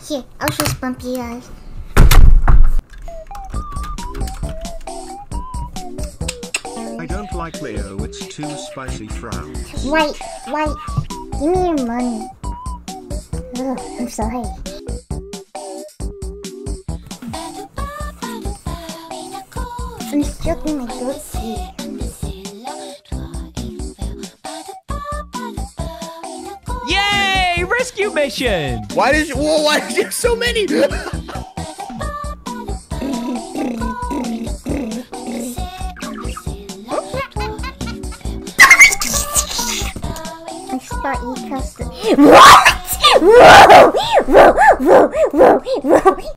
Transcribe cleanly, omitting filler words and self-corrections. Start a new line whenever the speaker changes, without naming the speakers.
Here, I'll just bump you guys.
I don't like Leo, it's too spicy. Frown.
Right. Give me your money. Ugh, I'm sorry. I'm stroking my goatee.
Yay! Rescue mission!
Why did you have so many?
I start you custody. What? Whoa!